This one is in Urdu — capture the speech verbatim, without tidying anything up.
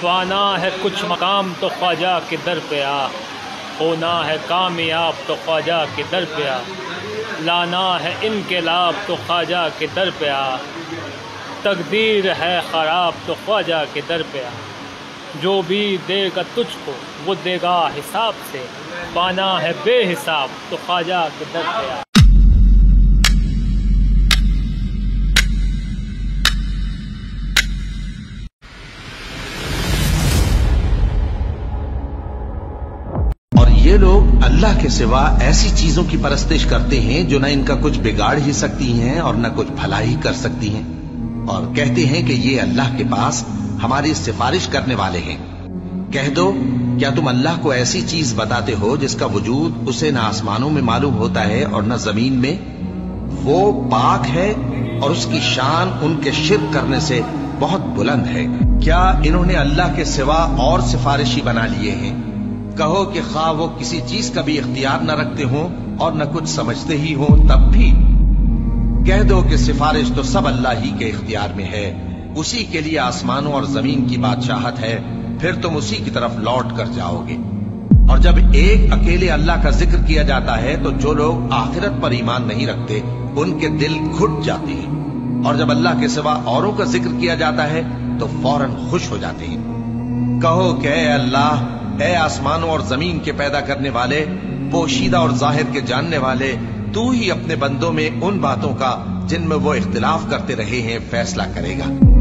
پانا ہے کچھ مقام تو خواجہ کے در پہ آ، ہونا ہے کامیاب تو خواجہ کے در پہ آ، لانا ہے انقلاب تو خواجہ کے در پہ آ، تقدیر ہے خراب تو خواجہ کے در پہ آ، جو بھی دے گا تجھ کو وہ دے گا حساب سے، پانا ہے بے حساب تو خواجہ کے در پہ آ۔ یہ لوگ اللہ کے سوا ایسی چیزوں کی پرستش کرتے ہیں جو نہ ان کا کچھ بگاڑ ہی سکتی ہیں اور نہ کچھ بھلا ہی کر سکتی ہیں، اور کہتے ہیں کہ یہ اللہ کے پاس ہماری سفارش کرنے والے ہیں۔ کہہ دو، کیا تم اللہ کو ایسی چیز بتاتے ہو جس کا وجود اسے نہ آسمانوں میں معلوم ہوتا ہے اور نہ زمین میں؟ وہ پاک ہے اور اس کی شان ان کے شرک کرنے سے بہت بلند ہے۔ کیا انہوں نے اللہ کے سوا اور سفارشی بنا لیے ہیں؟ کہو کہ خواہ وہ کسی چیز کا بھی اختیار نہ رکھتے ہوں اور نہ کچھ سمجھتے ہی ہوں تب بھی کہہ دو کہ سفارش تو سب اللہ ہی کے اختیار میں ہے، اسی کے لیے آسمانوں اور زمین کی بادشاہت ہے، پھر تم اسی کی طرف لوٹ کر جاؤ گے۔ اور جب ایک اکیلے اللہ کا ذکر کیا جاتا ہے تو جو لوگ آخرت پر ایمان نہیں رکھتے ان کے دل گھٹ جاتے ہیں، اور جب اللہ کے سوا اوروں کا ذکر کیا جاتا ہے تو فوراً خوش ہو جاتے ہیں۔ کہو کہ اے اللہ، اے آسمانوں اور زمین کے پیدا کرنے والے، پوشیدہ اور ظاہر کے جاننے والے، تو ہی اپنے بندوں میں ان باتوں کا جن میں وہ اختلاف کرتے رہے ہیں فیصلہ کرے گا۔